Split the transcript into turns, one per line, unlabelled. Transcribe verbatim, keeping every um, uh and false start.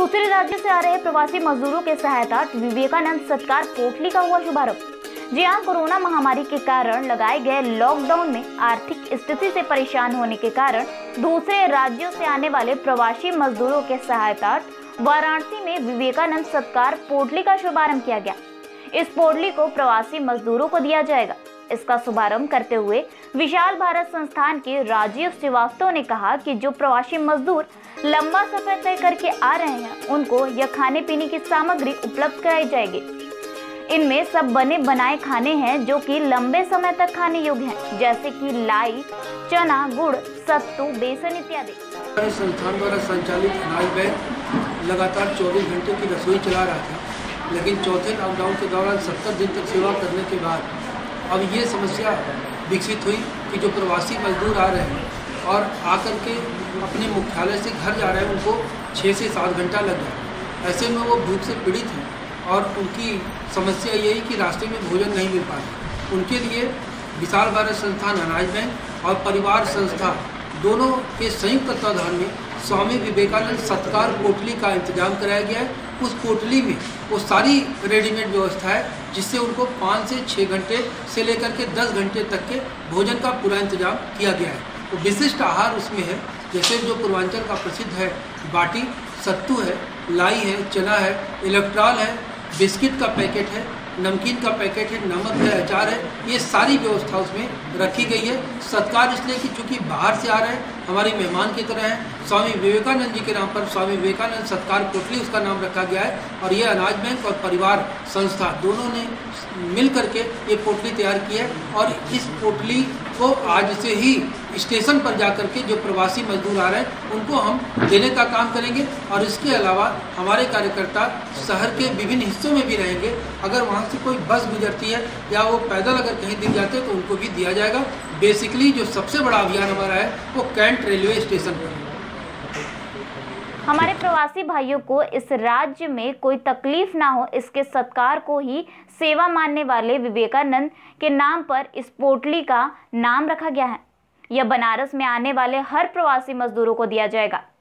दूसरे राज्यों से आ रहे प्रवासी मजदूरों के सहायता विवेकानंद सत्कार पोटली का हुआ शुभारंभ। जी हां, कोरोना महामारी के कारण लगाए गए लॉकडाउन में आर्थिक स्थिति से परेशान होने के कारण दूसरे राज्यों से आने वाले प्रवासी मजदूरों के सहायता वाराणसी में विवेकानंद सत्कार पोटली का शुभारंभ किया गया। इस पोटली को प्रवासी मजदूरों को दिया जाएगा। इसका शुभारंभ करते हुए विशाल भारत संस्थान के राजीव श्रीवास्तव ने कहा कि जो प्रवासी मजदूर लंबा सफर तय करके आ रहे हैं उनको यह खाने पीने की सामग्री उपलब्ध कराई जाएगी। इनमें सब बने बनाए खाने हैं जो कि लंबे समय तक खाने योग्य हैं, जैसे कि लाई, चना, गुड़, सत्तू, बेसन इत्यादि।
संस्थान द्वारा संचालित अनाज बैंक लगातार चौबीस घंटे की रसोई चला रहा था, लेकिन चौथे लॉकडाउन के दौरान सत्तर दिन तक सेवा करने के बाद अब ये समस्या विकसित हुई कि जो प्रवासी मजदूर आ रहे हैं और आकर के अपने मुख्यालय से घर जा रहे हैं, उनको छः से सात घंटा लग गया। ऐसे में वो भूख से पीड़ित हैं और उनकी समस्या यही कि रास्ते में भोजन नहीं मिल पा रहा। उनके लिए विशाल भारत संस्थान अनाज बैंक और परिवार संस्था दोनों के संयुक्त तत्वाधान में स्वामी विवेकानंद सत्कार पोटली का इंतजाम कराया गया है। उस पोटली में वो सारी रेडीमेड व्यवस्था है जिससे उनको पाँच से छः घंटे से लेकर के दस घंटे तक के भोजन का पूरा इंतजाम किया गया है। तो विशिष्ट आहार उसमें है, जैसे जो पूर्वांचल का प्रसिद्ध है बाटी, सत्तू है, लाई है, चना है, इलेक्ट्रॉल है, बिस्किट का पैकेट है, नमकीन का पैकेट है, नमक है, अचार है, ये सारी व्यवस्था उसमें रखी गई है। सत्कार इसलिए कि चूँकि बाहर से आ रहे हैं, हमारे मेहमान की तरह है। स्वामी विवेकानंद जी के नाम पर स्वामी विवेकानंद सत्कार पोटली उसका नाम रखा गया है और ये अनाज बैंक और परिवार संस्था दोनों ने मिल करके ये पोटली तैयार की है। और इस पोटली को आज से ही स्टेशन पर जाकर के जो प्रवासी मजदूर आ रहे हैं उनको हम देने का काम करेंगे। और इसके अलावा हमारे कार्यकर्ता शहर के विभिन्न हिस्सों में भी रहेंगे। अगर वहाँ से कोई बस गुजरती है या वो पैदल अगर कहीं दिख जाते हैं तो उनको भी दिया जाएगा। बेसिकली जो सबसे बड़ा अभियान हमारा है वो कैंट रेलवे स्टेशन पर है।
हमारे प्रवासी भाइयों को इस राज्य में कोई तकलीफ ना हो, इसके सत्कार को ही सेवा मानने वाले विवेकानंद के नाम पर इस पोटली का नाम रखा गया है। यह बनारस में आने वाले हर प्रवासी मजदूरों को दिया जाएगा।